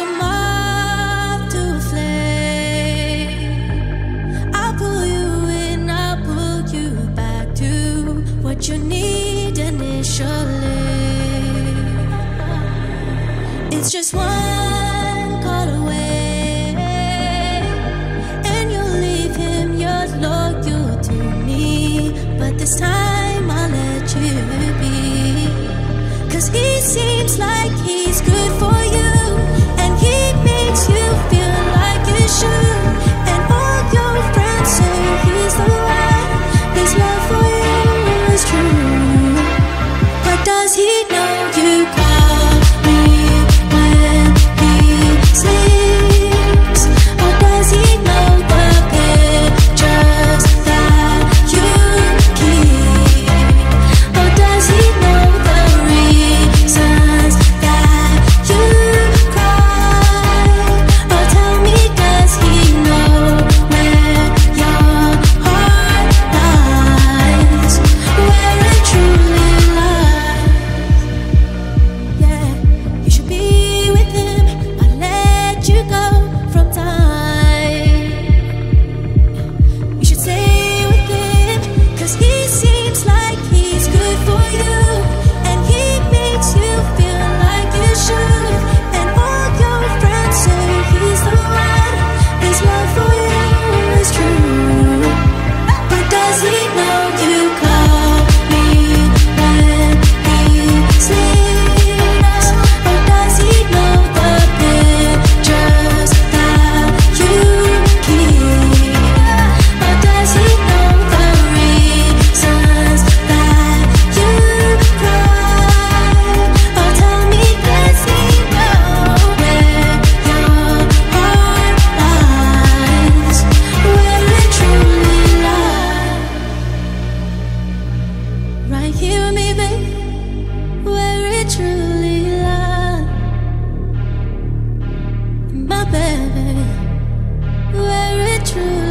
a moth to a flame. I'll pull you in, I'll pull you back to what you need initially. It's just one call away, and you'll leave him, you're loyal to me. But this time I'll let you be, 'cause he seems like he's good for you, and he makes you feel like you should. And all your friends say he's the one, his love for you is true. But does he know you call me when he sleeps? Or does he know the pictures that you keep? Or does he know the reasons that you cry? Or tell me, does he know where your heart lies, where it truly lies? Yeah, you should be with him. I let you go from time. You should stay with him, 'cause he seems like he's good for you, and he makes you feel like you should. And all your friends say he's the one, his love for you is true. But does he know you call me when he sleeps? Or does he know the pictures that you keep? Or does he know the reasons that you cry? Or tell me, does he know where your heart lies, where it truly lies? Right here with me, babe, where it truly lies. My baby, where it truly